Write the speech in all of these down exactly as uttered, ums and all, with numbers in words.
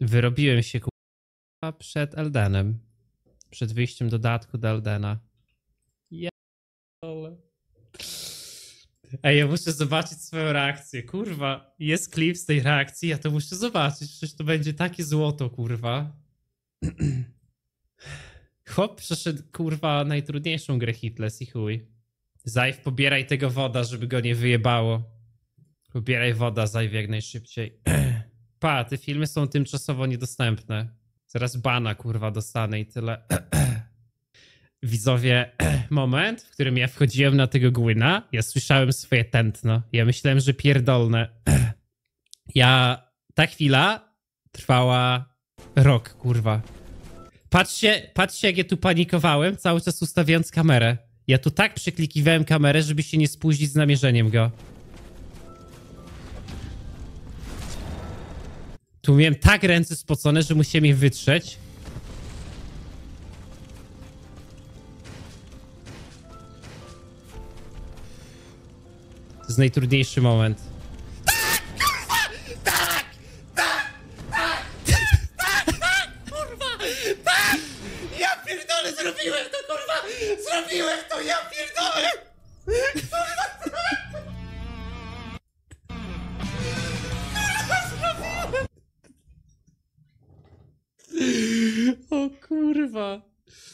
Wyrobiłem się kurwa przed Eldenem. Przed wyjściem dodatku do Eldena. Ja... Ej, ja muszę zobaczyć swoją reakcję, kurwa. Jest klip z tej reakcji, ja to muszę zobaczyć. Przecież to będzie takie złoto, kurwa. Chłop przeszedł, kurwa, najtrudniejszą grę Hitless i chuj. Zajw, pobieraj tego woda, żeby go nie wyjebało. Pobieraj woda, Zajw, jak najszybciej. Pa, te filmy są tymczasowo niedostępne. Zaraz bana, kurwa, dostanę i tyle. Widzowie, moment, w którym ja wchodziłem na tego Gwyna, ja słyszałem swoje tętno. Ja myślałem, że pierdolne. Ja... Ta chwila trwała rok, kurwa. Patrzcie, patrzcie, jak ja tu panikowałem, cały czas ustawiając kamerę. Ja tu tak przeklikiwałem kamerę, żeby się nie spóźnić z namierzeniem go. Tu miałem tak ręce spocone, że musiałem je wytrzeć. To jest najtrudniejszy moment. Tak, kurwa! Tak! Tak! Tak! Tak! Kurwa! Tak! Ja pierdolę, zrobiłem to, kurwa! Zrobiłem to, ja pierdolę! Kurwa! Zrobiłem! O kurwa.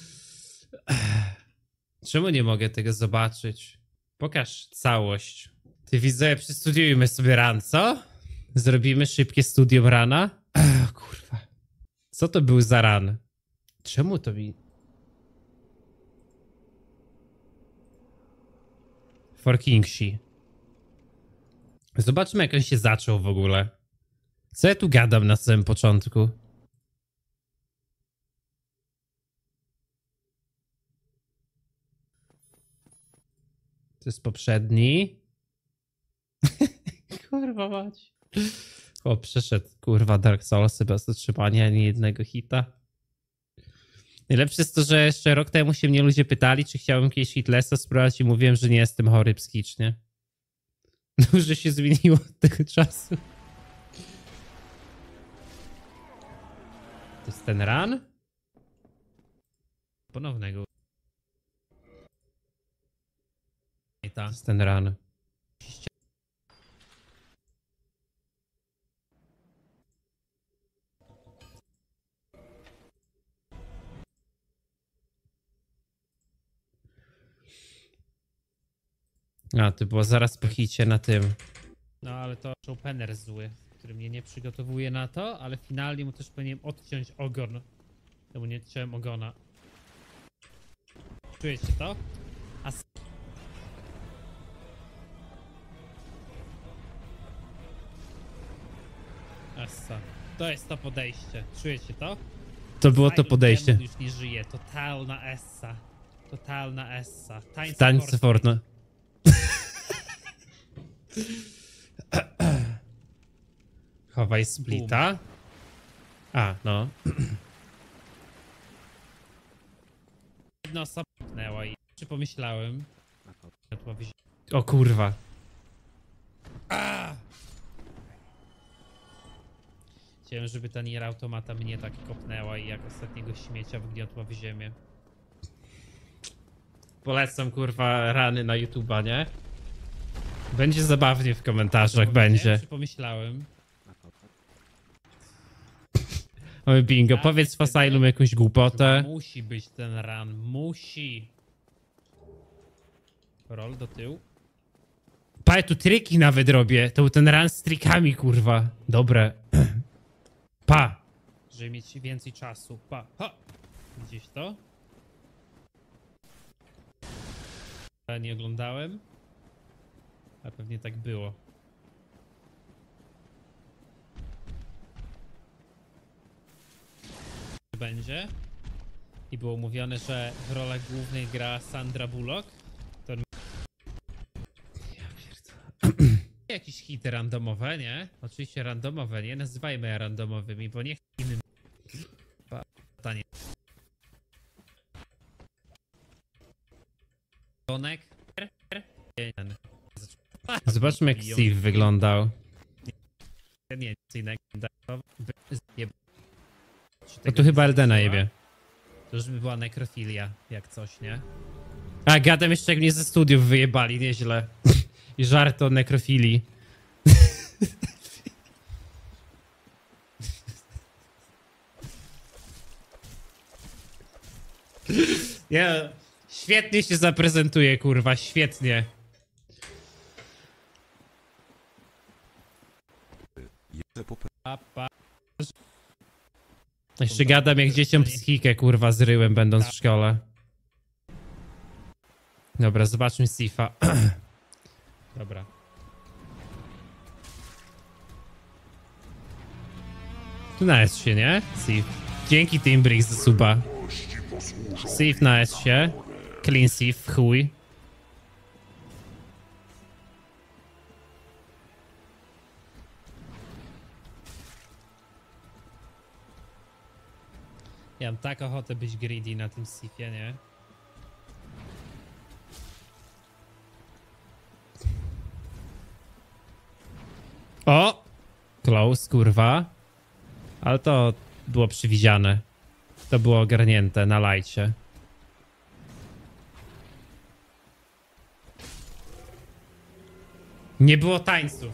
Czemu nie mogę tego zobaczyć? Pokaż całość. Ty widzę, przestudiujmy sobie ran, co? Zrobimy szybkie studium rana? Ach, kurwa. Co to był za ran? Czemu to mi... For Kingsi. Zobaczmy, jak on się zaczął w ogóle. Co ja tu gadam na samym początku? To jest poprzedni. Kurwa mać. O, przeszedł, kurwa, Dark Soulsy bez otrzymania ani jednego hita. Najlepsze jest to, że jeszcze rok temu się mnie ludzie pytali, czy chciałbym kiedyś Hitlessa spróbować i mówiłem, że nie jestem chory psychicznie. Dużo się zmieniło od tego czasu. To jest ten run? Ponownego. I to jest ten run. A, to było zaraz po hicie na tym. No, ale to opener zły, który mnie nie przygotowuje na to, ale finalnie mu też powinienem odciąć ogon. Temu nie odciąłem ogona. Czujecie to? A Essa. To jest to podejście. Czujecie to? To było to podejście. Demon już nie żyje. Totalna essa. Totalna essa. Tańce, Tańce Fortnite. Chowaj splita. A, no. Jedna osoba pnęła i czy pomyślałem. O kurwa. A! Chciałem, żeby ta Nier Automata mnie tak kopnęła i jak ostatniego śmiecia wgniotła w ziemię. Polecam, kurwa, rany na YouTube'a, nie? Będzie zabawnie w komentarzach, będzie. Czy pomyślałem. Mamy bingo, ja powiedz w Asylum jakąś głupotę. Musi być ten run, musi. Roll do tyłu. Pa, tu triki nawet robię. To był ten run z trikami, kurwa. Dobre. Pa. Żeby mieć więcej czasu. Pa. Ha. Gdzieś to? Ja nie oglądałem. A pewnie tak było. Będzie. I było mówione, że w rolach głównej gra Sandra Bullock. To... Ja pierdolę. Jakieś hity randomowe, nie? Oczywiście randomowe, nie? Nazywajmy je randomowymi, bo nie chcę innym... Pytanie. Tonek. Zobaczmy, jak Steve wyglądał. Nie, To tu chyba Eldena jebie. To już by była nekrofilia, jak coś, nie? A, gadam jeszcze jak mnie ze studiów wyjebali, nieźle. I żart o nekrofilii. Ja świetnie się zaprezentuje, kurwa, świetnie. Jeszcze gadam jak dzieciom psychikę, kurwa, zryłem, będąc w szkole. Dobra, zobaczmy Sifa. Dobra. Tu na S się, nie? Sif. Dzięki Timbrix za suba. Sif na S się. Clean Sif, chuj. Ja mam tak ochotę być greedy na tym Sifie, nie? O! Close, kurwa. Ale to było przewidziane. To było ogarnięte na lajcie. Nie było tańców.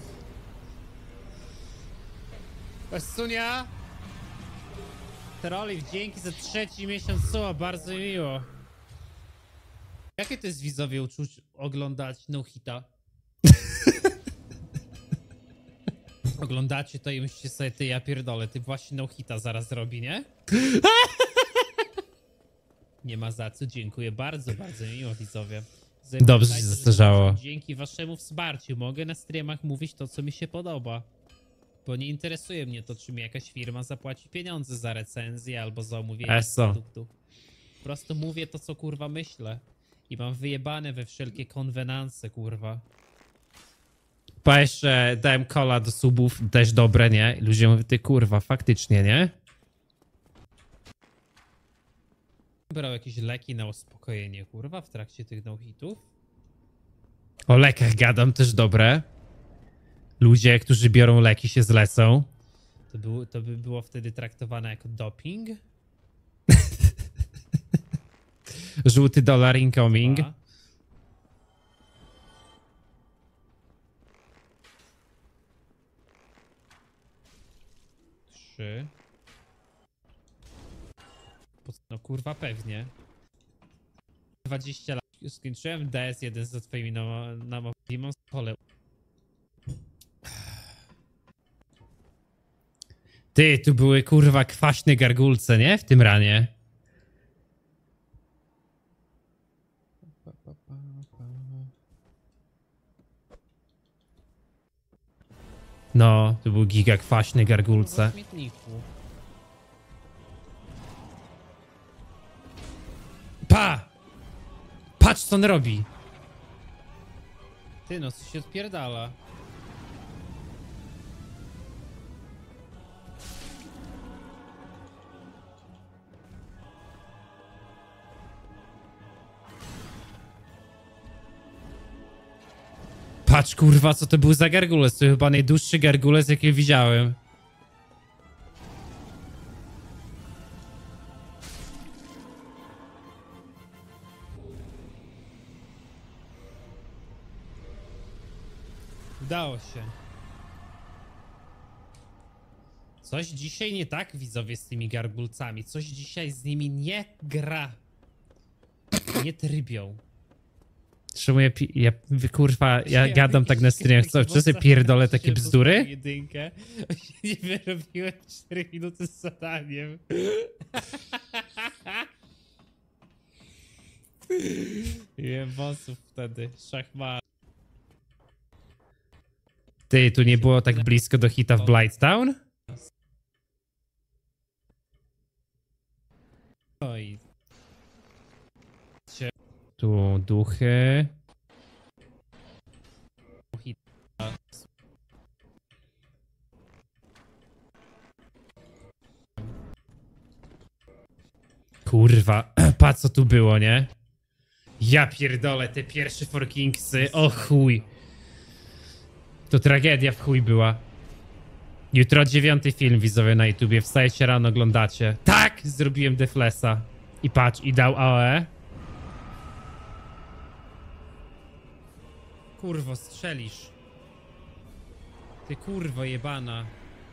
Pasunia! Trolli, dzięki za trzeci miesiąc suła, bardzo mi miło. Jakie to jest widzowie uczuć oglądać no hita? Oglądacie to i myślicie sobie, ty ja pierdolę, ty właśnie no hita zaraz robi, nie? Nie ma za co, dziękuję bardzo, bardzo miło widzowie. Dobrze się zastarzało. Dzięki waszemu wsparciu mogę na streamach mówić to, co mi się podoba. Bo nie interesuje mnie to, czy mi jakaś firma zapłaci pieniądze za recenzję albo za omówienie produktu. Po prostu mówię to, co kurwa myślę. I mam wyjebane we wszelkie konwenanse, kurwa. Pa jeszcze dałem kola do subów, też dobre, nie? Ludzie mówią, ty kurwa, faktycznie, nie? Brał jakieś leki na uspokojenie, kurwa, w trakcie tych no-hitów. O lekach gadam, też dobre. Ludzie, którzy biorą leki, się zlecą. To, było, to by było wtedy traktowane jako doping? Żółty dolar incoming. Dwa. Trzy. No kurwa, pewnie. dwadzieścia lat. Skończyłem D S jeden ze twoimi namawiami z pole. Ty, tu były kurwa kwaśne gargulce, nie? W tym ranie. No, to był giga kwaśny gargulce. Pa! Patrz co on robi! Ty no, co się odpierdala. Patrz kurwa, co to był za gargulec. To chyba najdłuższy gargulec, jaki widziałem. Udało się. Coś dzisiaj nie tak, widzowie, z tymi gargulcami. Coś dzisiaj z nimi nie gra. Nie trybią. Czemu ja, ja kurwa, ja gadam tak na streamach, co, czy sobie pierdolę takie bzdury? Jedynkę. Nie wyrobiłem cztery minuty z zadaniem. Nie bossów wtedy, szachmat. Ty, tu nie było tak blisko do hita w Blighttown? Oj. Tu duchy. Kurwa, pa co tu było, nie? Ja pierdolę, te pierwsze Four Kingsy, o chuj. To tragedia w chuj była. Jutro dziewiąty film widzowie na YouTubie. Wstajecie rano, oglądacie. Tak! Zrobiłem deflesa. I patrz, i dał A O E. Kurwo, strzelisz. Ty kurwo jebana.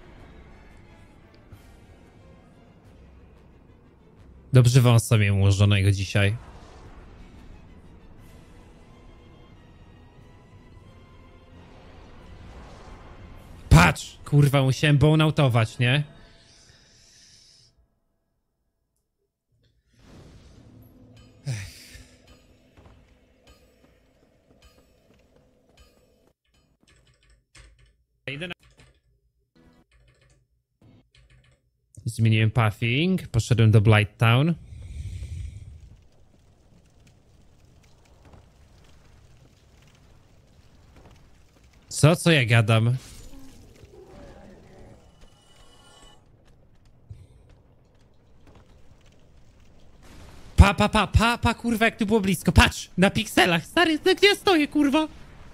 Dobrze wąsa miałem ułożonego dzisiaj. Patrz! Kurwa, musiałem bonautować, nie? Idę na... Zmieniłem pathing, poszedłem do Blighttown. Co? Co ja gadam? Pa, pa, pa, pa, pa, kurwa, jak tu było blisko. Patrz, na pikselach. Stary, no gdzie ja stoję, kurwa?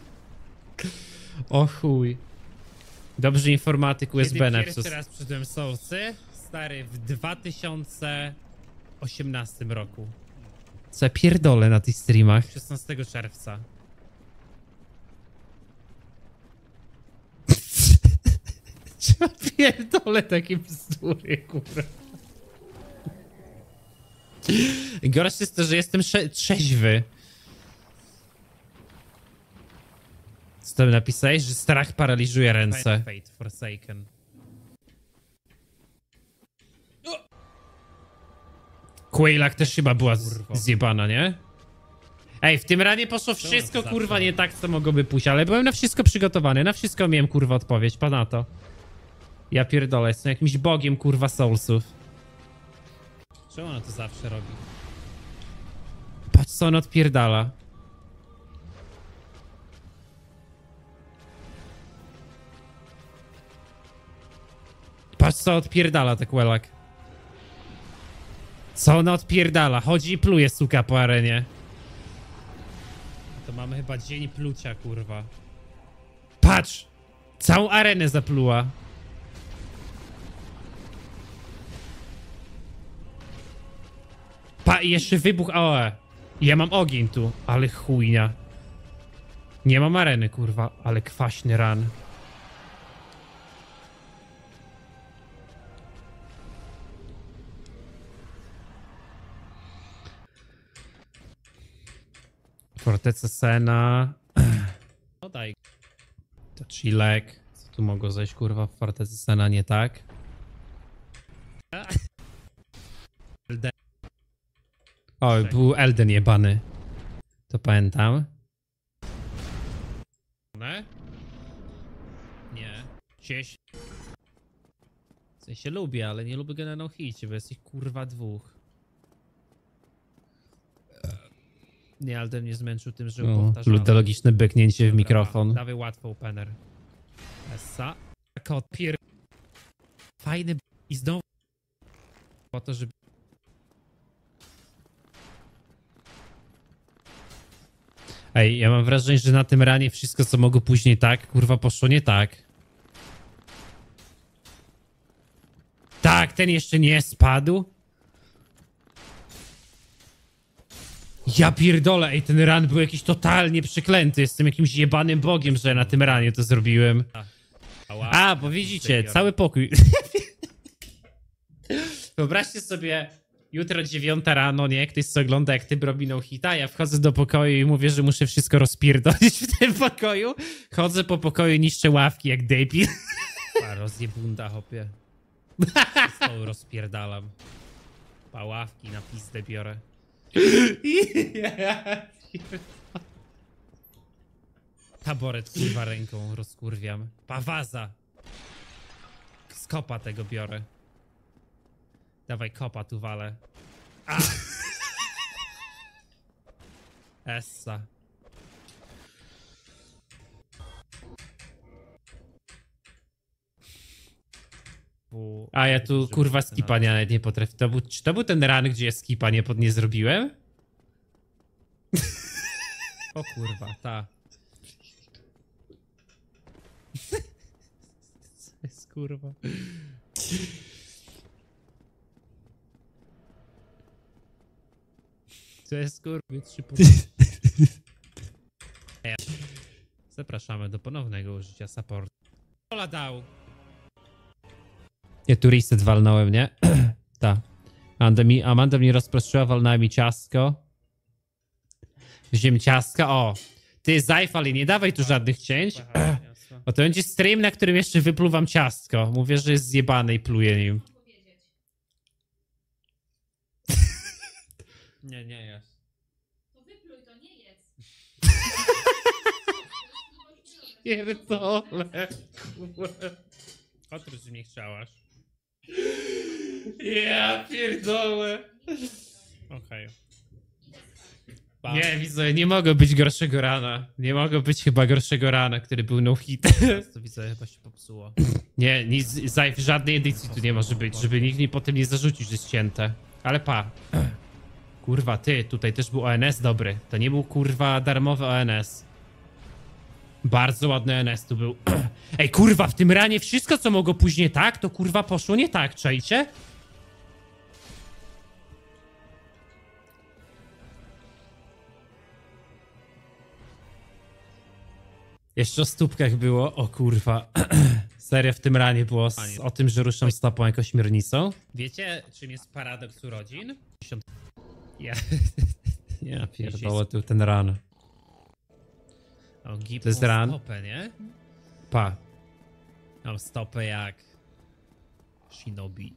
O chuj. Dobrzy informatyk U S B Nexus. Pierwszy raz przyszedłem Soulsy, stary, w dwa tysiące osiemnastym roku. Co ja pierdolę na tych streamach? szesnastego czerwca. Trzeba pierdolę takie bzdury, kurwa. Gorsze jest to, że jestem trzeźwy. Co tam napisałeś? Że strach paraliżuje ręce. Fate Forsaken. Quailak też chyba była zjebana, nie? Ej, w tym ranie poszło wszystko, kurwa, nie tak, co mogłoby pójść, ale byłem na wszystko przygotowany, na wszystko miałem, kurwa, odpowiedź, pa na to. Ja pierdolę, jestem jakimś bogiem, kurwa, Soulsów. Czemu ona to zawsze robi? Patrz, co on odpierdala. Patrz, co odpierdala tak Quailak. Co ona odpierdala? Chodzi i pluje, suka, po arenie. To mamy chyba dzień plucia, kurwa. Patrz! Całą arenę zapluła. Pa, i jeszcze wybuch A O E. Ja mam ogień tu, ale chujnia. Nie mam areny, kurwa, ale kwaśny ran. Forteca Sena. No daj. To chillek. Co tu mogło zejść, kurwa, w Fortecy Sena nie tak? Elden. O, był Elden jebany. To pamiętam. Ne? Nie. Cieś. W sensie lubię, ale nie lubię go na no-hicie, bo jest ich kurwa dwóch. Nie, Elden mnie zmęczył tym, że powtarzam. Ludologiczne beknięcie w mikrofon. Dawaj łatwo opener. Essa. Kot pier... Fajny i znowu... Po to, żeby... Ej, ja mam wrażenie, że na tym ranie wszystko, co mogło później tak, kurwa, poszło nie tak. Tak, ten jeszcze nie spadł. Ja pierdolę, ej, ten ran był jakiś totalnie przeklęty. Jestem jakimś jebanym bogiem, że na tym ranie to zrobiłem. A, bo widzicie, cały pokój. Wyobraźcie sobie, jutro dziewiąta rano, nie? Ktoś co ogląda, jak ty robi no hita, ja wchodzę do pokoju i mówię, że muszę wszystko rozpierdolić w tym pokoju. Chodzę po pokoju, niszczę ławki jak debil. A, rozjebunda, hopie. Stołu rozpierdalam. Pa, ławki na pizdę biorę. Taboret kurwa ręką rozkurwiam. Pawaza. Z kopa tego biorę. Dawaj kopa tu walę. A! Essa. A ja tu kurwa skipania nawet nie potrafię. To był, czy to był ten ran, gdzie ja skipa nie, pod, nie zrobiłem? O kurwa, ta. Co jest kurwa. To jest kurwa trzy Zapraszamy do ponownego użycia supportu. Ola dał. Ja tu reset walnąłem, nie? Ta. Amanda mi, Amanda mi rozproszyła, walnęła mi ciastko. Wziąłem ciastka, o. Ty, Zajfali, nie dawaj tu żadnych cięć. Bo to będzie stream, na którym jeszcze wypluwam ciastko. Mówię, że jest zjebany i pluję nim. Nie, nie jest. To wypluj, to nie jedz. Pierdolę. Otóż mnie chciałaś. Ja pierdolę. Okej. Okay. Nie, widzę, nie mogło być gorszego rana. Nie mogło być chyba gorszego rana, który był no hit. To widzę, chyba się popsuło. Nie, nic, w żadnej edycji tu nie może być, żeby nikt mi potem nie zarzucił, że jest cięte. Ale pa. Kurwa, ty, tutaj też był O N S dobry. To nie był kurwa darmowy O N S. Bardzo ładny O N S tu był. Ej, kurwa, w tym ranie wszystko, co mogło później tak, to kurwa poszło nie tak, czajcie? Jeszcze o stópkach było, o kurwa. Serio w tym ranie było z, o tym, że ruszam stopą jako śmiernicą. Wiecie, czym jest paradoks urodzin? Ja, ja pierdolę tu ten ran. O, to jest ran. Stopę, nie? Pa. Mam stopę jak Shinobi.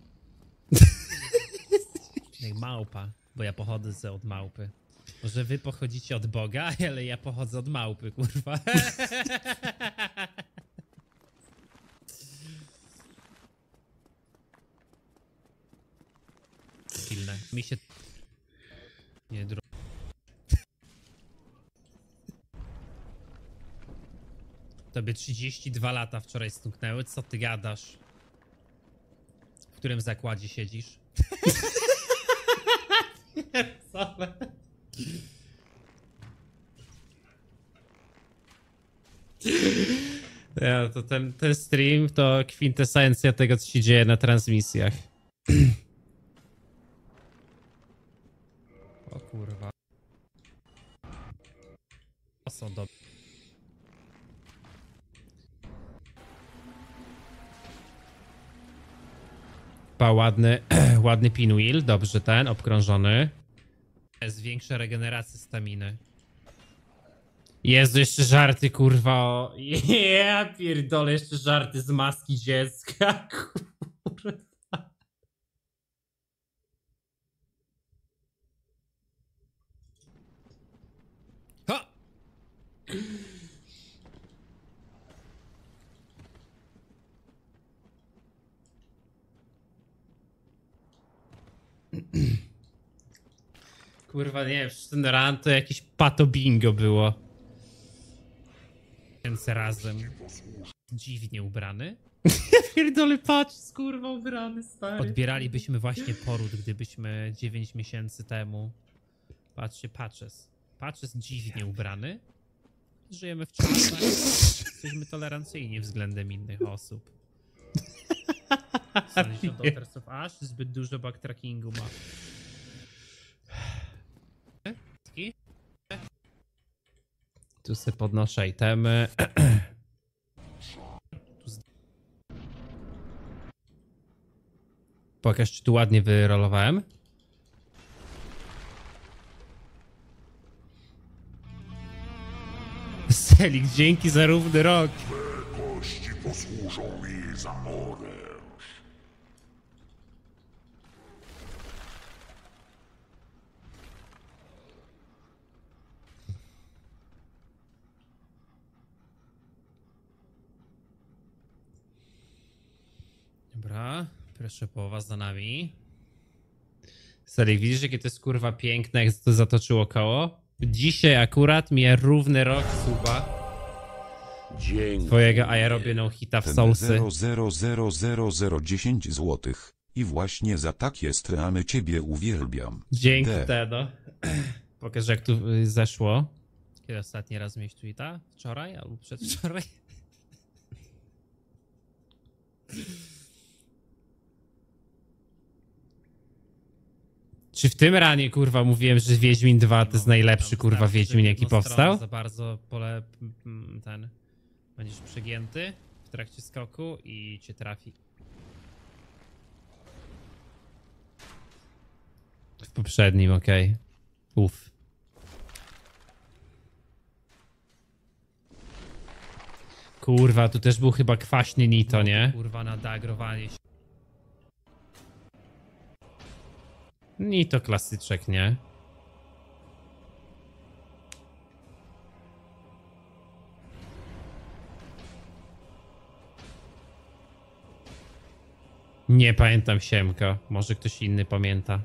Jak małpa, bo ja pochodzę z, od małpy. Może wy pochodzicie od Boga, ale ja pochodzę od małpy, kurwa. Silne. Mi się... Nie, dro... Tobie trzydzieści dwa lata wczoraj stuknęły, co ty gadasz? W którym zakładzie siedzisz? Pierdolę. Ja, to ten, ten stream to kwintesencja tego, co się dzieje na transmisjach. O kurwa. To są dobre. Pa, ładny, ładny pinwheel, dobrze ten, obkrążony. Jest większa regeneracja staminy. Jezu, jeszcze żarty, kurwa, o... Ja pierdolę, jeszcze żarty z maski dziecka, kurwa. Ha! Kurwa, nie wiem, ten ran to jakieś pato bingo było. Więcej razem. Dziwnie ubrany. Ja pierdolę, patrz, kurwa, ubrany, stary. Odbieralibyśmy właśnie poród, gdybyśmy dziewięć miesięcy temu... Patrzcie, Patches. Patches dziwnie ubrany. Żyjemy w czasach. Jesteśmy tolerancyjni względem innych osób. Solution Daughters of Ash zbyt dużo backtrackingu ma. Tu sobie podnoszę itemy. Pokaż, czy tu ładnie wyrolowałem. Selik, dzięki za równy rok. Twe kości posłużą mi za oręż. Dobra, proszę połowa za nami. Selik, widzisz, jakie to jest kurwa piękne, jak to zatoczyło koło? Dzisiaj akurat mija równy rok suba Dzięki. twojego, a ja robię no hita w Ten Soulsy. zero zero zero zero zero dziesięć złotych. I właśnie za takie streamy ciebie uwielbiam. Dzięki, D. Tedo. Pokaż, jak tu y, zeszło. Kiedy ostatni raz miałeś tweeta? Wczoraj albo przedwczoraj? Czy w tym ranie, kurwa, mówiłem, że Wiedźmin dwa to jest najlepszy, kurwa, Wiedźmin, jaki powstał? Za bardzo pole ten... Będziesz przegięty w trakcie skoku i cię trafi. W poprzednim, okej. Okay. Uff. Kurwa, tu też był chyba kwaśny Nito, nie? Kurwa, nadagrowanie się. Nito klasyczek, nie? Nie pamiętam Siemka. Może ktoś inny pamięta.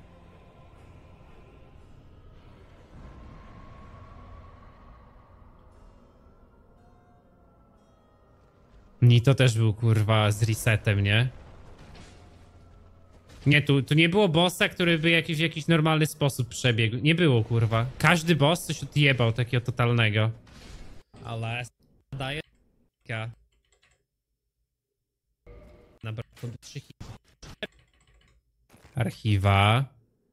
Nito też był, kurwa, z resetem, nie? Nie, tu, tu nie było bossa, który by jakiś, w jakiś normalny sposób przebiegł. Nie było, kurwa. Każdy boss coś odjebał takiego totalnego. Ale... daje... Na brak trzy archiwa.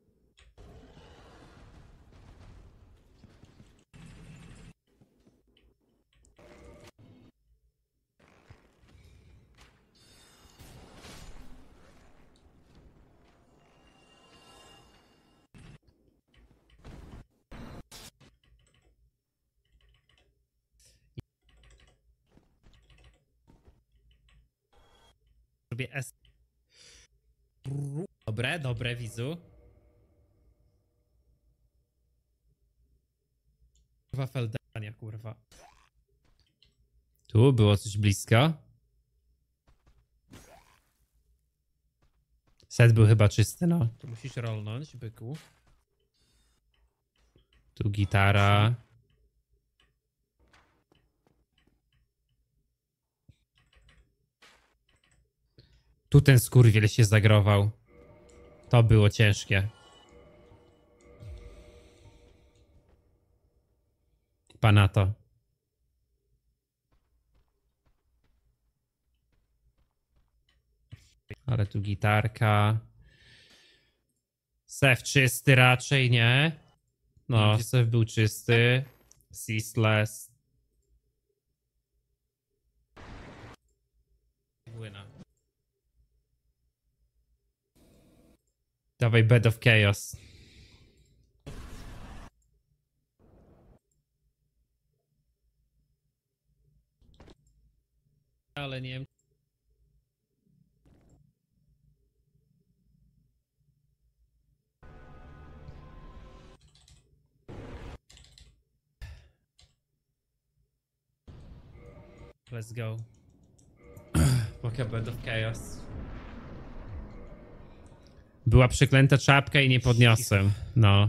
Robię S. Dobre, dobre, widzu. Kurwa Feldania, kurwa. Tu było coś blisko. Set był chyba czysty, no. Tu musisz rolnąć, byku. Tu gitara. Tu ten skurwiel się zagrował. To było ciężkie. Pana to. Ale tu gitarka. Sef czysty raczej, nie? No, Sef był czysty. Ceaseless. Płyna. Dawaj Bed of Chaos. Ale nie wiem. Let's go. Poka Bed of Chaos. Była przeklęta czapka i nie podniosłem. No.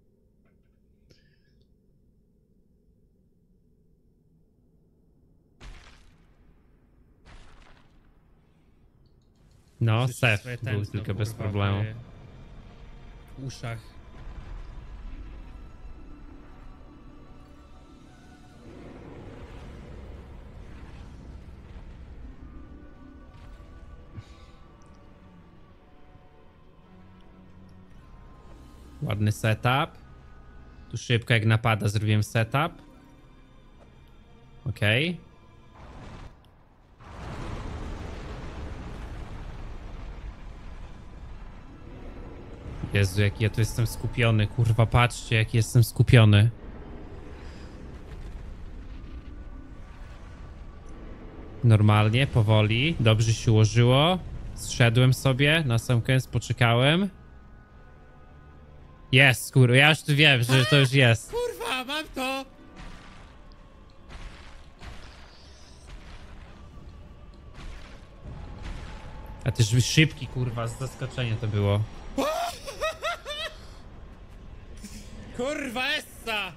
No, Sef był tylko bez problemu. W uszach. Ładny setup. Tu szybko jak napada zrobiłem setup. Okej. Okay. Jezu, jaki ja tu jestem skupiony. Kurwa, patrzcie, jaki jestem skupiony. Normalnie, powoli. Dobrze się ułożyło. Zszedłem sobie. Na sam koniec poczekałem. Jest, kurwa, ja już tu wiem, że to już jest. Kurwa, mam to! A też szybki, kurwa, z zaskoczenia to było. Kurwa, essa!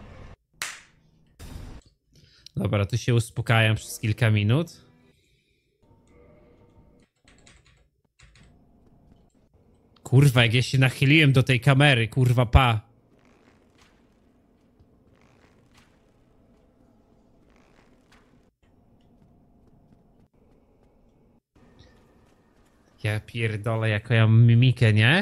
Dobra, tu się uspokajam przez kilka minut. Kurwa, jak ja się nachyliłem do tej kamery, kurwa, pa. Ja pierdolę, jaką ja mam mimikę, nie?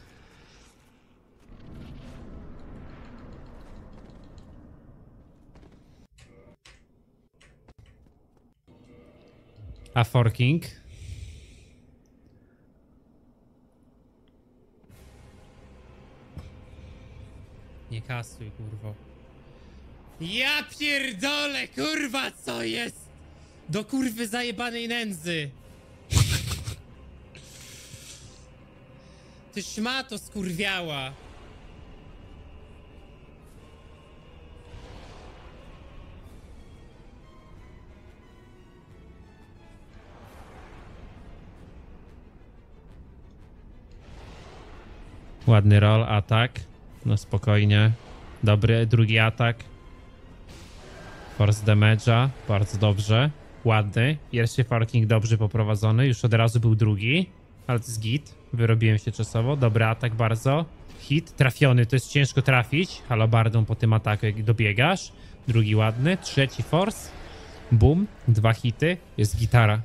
A forking? Nie kasuj, kurwo. Ja pierdolę, kurwa, co jest? Do kurwy zajebanej nędzy. Ty szmato skurwiała. Ładny roll, atak. No spokojnie. Dobry, drugi atak. Force damage'a, bardzo dobrze. Ładny. Pierwszy forking dobrze poprowadzony. Już od razu był drugi. Ale to jest git. Wyrobiłem się czasowo. Dobry atak bardzo. Hit trafiony. To jest ciężko trafić. Halabardą po tym ataku jak dobiegasz. Drugi ładny. Trzeci force. Boom. Dwa hity. Jest gitara.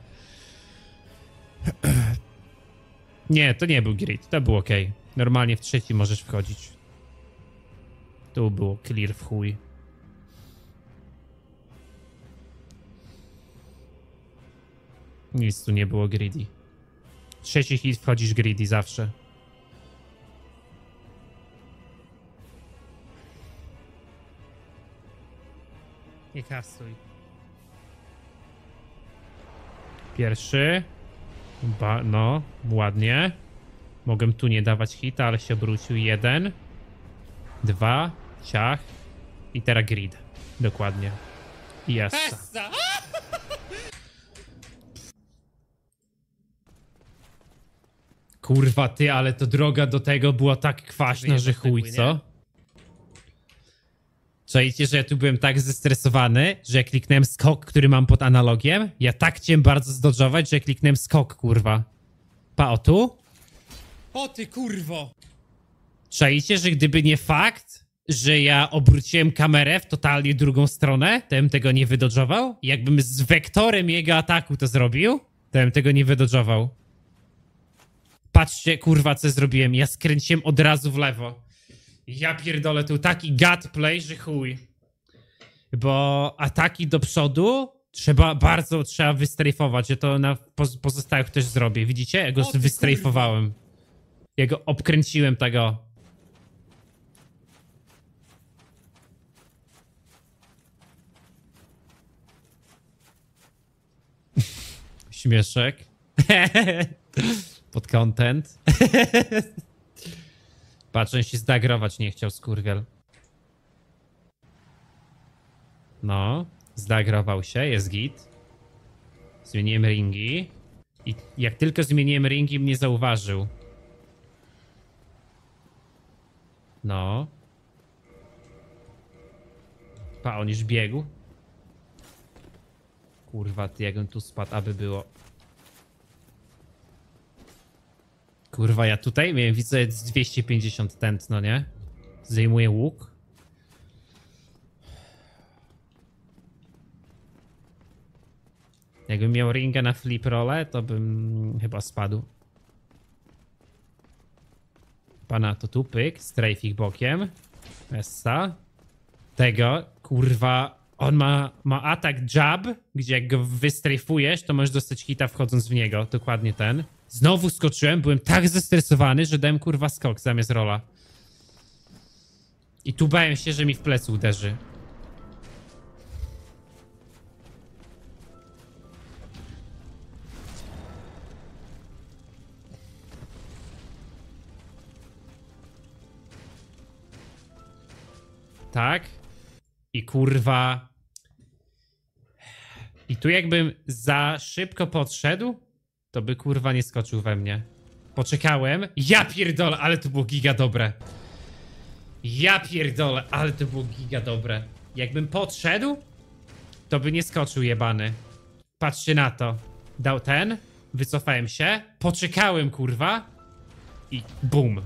Nie, to nie był grid. To był ok. Normalnie w trzeci możesz wchodzić. Tu było clear w chuj. Nic tu nie było greedy. Trzeci hit wchodzisz greedy zawsze. Nie kasuj. Pierwszy. Ba no, ładnie. Mogłem tu nie dawać hita, ale się obrócił. Jeden. Dwa. Ciach. I teraz grid. Dokładnie. Jest. Kurwa ty, ale to droga do tego była tak kwaśna, że chuj, co? Czajcie, że ja tu byłem tak zestresowany, że jak kliknąłem skok, który mam pod analogiem, ja tak chciałem bardzo zdodżować, że jak kliknąłem skok, kurwa. Pa, o tu? O ty, kurwo! Czajcie, że gdyby nie fakt, że ja obróciłem kamerę w totalnie drugą stronę, to bym tego nie wydodżował? Jakbym z wektorem jego ataku to zrobił, to bym tego nie wydodżował. Patrzcie, kurwa, co zrobiłem. Ja skręciłem od razu w lewo. Ja pierdolę, tu taki gunplay, że chuj. Bo ataki do przodu trzeba bardzo, trzeba wystrajfować. Ja to na pozostałych też zrobię. Widzicie? Ja go wystrajfowałem. Ja go obkręciłem tego. Śmieszek. Pod content. Patrz, on się zdagrować nie chciał, skurwiel. No, zdagrował się, jest git. Zmieniłem ringi. I jak tylko zmieniłem ringi, mnie zauważył. No. Pa, on już biegł. Kurwa, ty, jak on tu spadł, aby było. Kurwa, ja tutaj miałem, widzę, z dwieście pięćdziesiąt tętno, nie? Zdejmuję łuk. Jakbym miał ringę na flip rolle, to bym chyba spadł. Pana, to tu pyk, strafik bokiem. Essa. Tego, kurwa, on ma, ma atak jab, gdzie jak go wystrajfujesz, to możesz dostać hita wchodząc w niego. Dokładnie ten. Znowu skoczyłem, byłem tak zestresowany, że dałem kurwa skok zamiast rola. I tu bałem się, że mi w plecy uderzy. Tak. I kurwa. I tu jakbym za szybko podszedł, to by kurwa nie skoczył we mnie. Poczekałem. Ja pierdolę, ale to było giga dobre. Ja pierdolę, ale to było giga dobre. Jakbym podszedł, to by nie skoczył jebany. Patrzcie na to. Dał ten, wycofałem się, poczekałem kurwa i bum.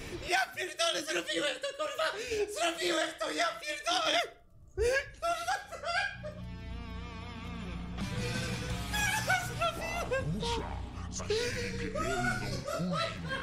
Zrobiłem to, kurwa! Zrobiłem to, ja pierdolę! Kurwa, zasili piekielną kuźnię.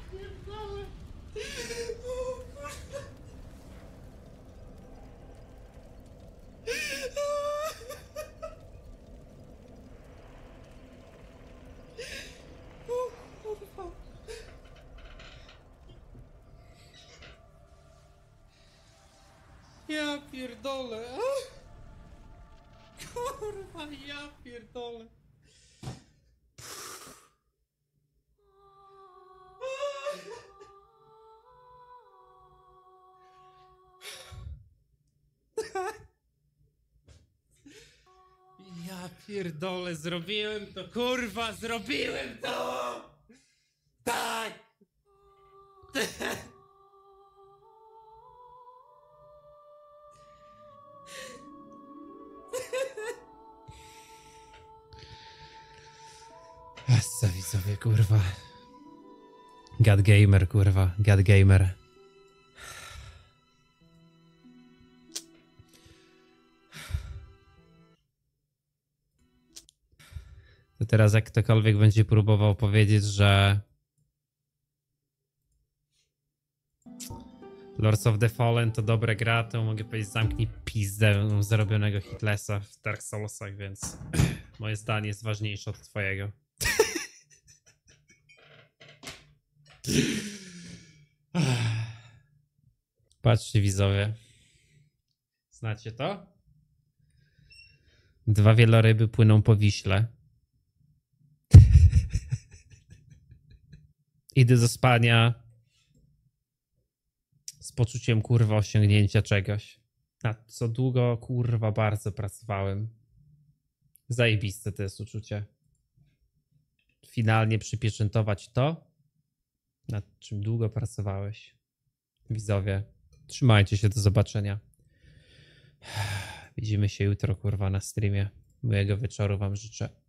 Ja pierdolę. Kurwa, ja pierdolę. Ja pierdolę, zrobiłem to, kurwa, zrobiłem to! Tak! Co widzowie, kurwa. God gamer, kurwa, God gamer. To teraz jak ktokolwiek będzie próbował powiedzieć, że Lords of the Fallen to dobra gra, to mogę powiedzieć, zamknij pizdę zarobionego Hitlesa w Dark Soulsach, więc moje zdanie jest ważniejsze od twojego. Patrzcie widzowie. Znacie to? Dwa wieloryby płyną po Wiśle. Idę do spania z poczuciem kurwa osiągnięcia czegoś. Na co długo kurwa bardzo pracowałem. Zajebiste to jest uczucie. Finalnie przypieczętować to, nad czym długo pracowałeś. Widzowie, trzymajcie się, do zobaczenia. Widzimy się jutro kurwa na streamie. Miłego wieczoru wam życzę.